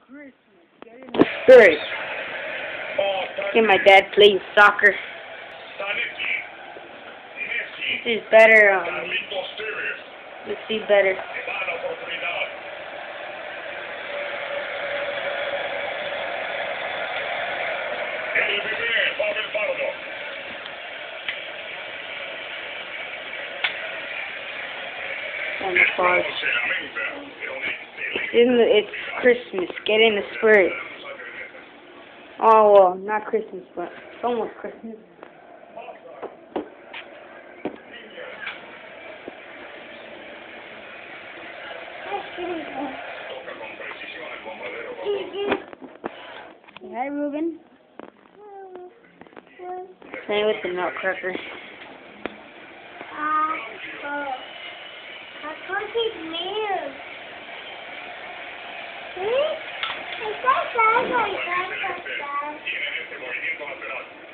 Christmas. Get in the spirit. See my dad plays soccer. This is better. Let's see better. And the pause. It's Christmas. Get in the spirit. Oh, well, not Christmas, but it's almost Christmas. Hi, Ruben. Play with the nutcracker. I can't keep meals. See? It's like that.